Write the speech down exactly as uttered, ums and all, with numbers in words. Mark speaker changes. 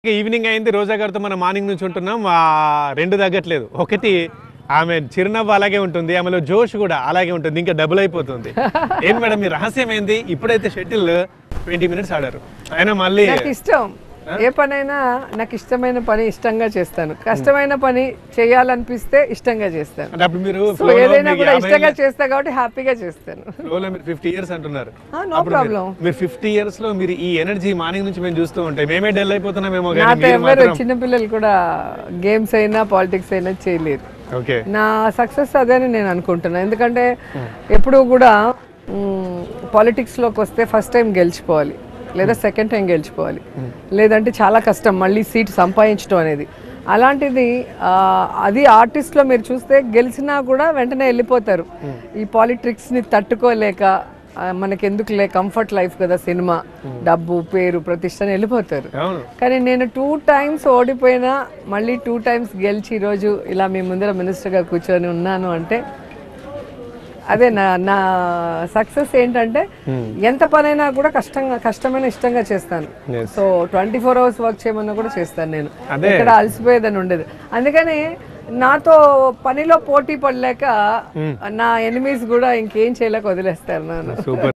Speaker 1: Evening అయింది. రోజా గారితో మనం మార్నింగ్ నుంచి ఉంటున్నాం. రెండు తగ్గట్లేదు. ఒకటి ఆమె చిరునవ్వు అలాగే ఉంటుంది, ఆమెలో జోష్ కూడా అలాగే ఉంటుంది, ఇంకా డబుల్ అయిపోతుంది. ఏం మేడం మీ రహస్యం ఏంది? ఇప్పుడైతే షటిల్ ట్వంటీ మినిట్స్ ఆడారు, అయినా మళ్ళీ
Speaker 2: ఇష్టం. ఏ పనైనా నాకు ఇష్టమైన పని ఇష్టంగా చేస్తాను, కష్టమైన పని చేయాలనిపిస్తే ఇష్టంగా చేస్తాను.
Speaker 1: అప్పుడు మీరు
Speaker 2: ఏదైనా కూడా ఇష్టంగా చేస్తా కాబట్టి హ్యాపీగా చేస్తాను.
Speaker 1: ఫిఫ్టీ ఇయర్స్ అంటున్నారు.
Speaker 2: No problem.
Speaker 1: మీరు ఫిఫ్టీ ఇయర్స్ లో మీరు ఈ ఎనర్జీ మార్నింగ్ నుంచి మేము చూస్తూ ఉంటాయి, మేమే డల్ అయిపోతున్నామేమో.
Speaker 2: నాతో ఎవరు చిన్నపిల్లలు కూడా గేమ్స్ అయినా పాలిటిక్స్ అయినా చేయలేరు. నా సక్సెస్ అదే అని నేను అనుకుంటున్నాను. ఎందుకంటే ఎప్పుడు కూడా పాలిటిక్స్ లోకి వస్తే ఫస్ట్ టైం గెలిచిపోవాలి, లేదా సెకండ్ టైం గెలిచిపోవాలి, లేదంటే చాలా కష్టం మళ్ళీ సీట్ సంపాదించడం అనేది. అలాంటిది అది ఆర్టిస్ట్లో మీరు చూస్తే గెలిచినా కూడా వెంటనే వెళ్ళిపోతారు. ఈ పాలిటిక్స్ని తట్టుకోలేక మనకెందుకులే కంఫర్ట్ లైఫ్ కదా సినిమా, డబ్బు పేరు ప్రతిష్టని వెళ్ళిపోతారు. కానీ నేను టూ టైమ్స్ ఓడిపోయినా మళ్ళీ టూ టైమ్స్ గెలిచి ఈరోజు ఇలా మీ ముందర మినిస్టర్గా కూర్చొని ఉన్నాను అంటే అదే నా నా సక్సెస్. ఏంటంటే ఎంత పనైనా కూడా కష్టంగా కష్టమైన ఇష్టంగా చేస్తాను. So twenty four hours work చేయమన్నా కూడా చేస్తాను. నేను ఇక్కడ అలసిపోయేదని ఉండేది. అందుకని నాతో పనిలో పోటీ పడలేక నా ఎనిమీస్ కూడా ఇంకేం చేయలేక వదిలేస్తారు నన్ను.